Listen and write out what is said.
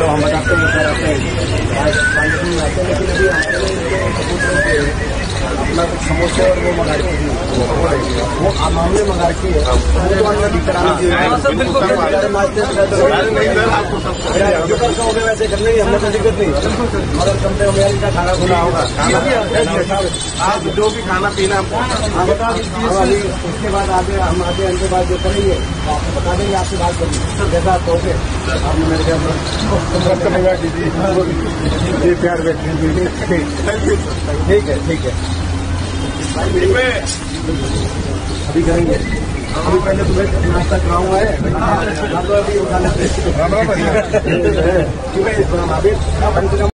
तो हम बताते हैं सर आते हैं लेकिन अभी हमारे अपना कुछ समोसे और वो मंगा रखी थी वो मामले मंगा रखी है वो तो अंदर दिक्कत आना चाहिए। वैसे करने की हमें कोई दिक्कत नहीं मगर कम से कम का खाना खुला होगा आप जो भी खाना पीना हाँ बता दीजिए। उसके बाद आगे हम आगे उनके बाद जो करेंगे आपको बता देंगे आपसे बात करेंगे जैसा आप कहोगे आपने मेरे ख्याल में प्यार बैठे ठीक है अभी करेंगे। अभी पहले तुम्हें नाश्ता कराऊंगा है अभी उठा लेते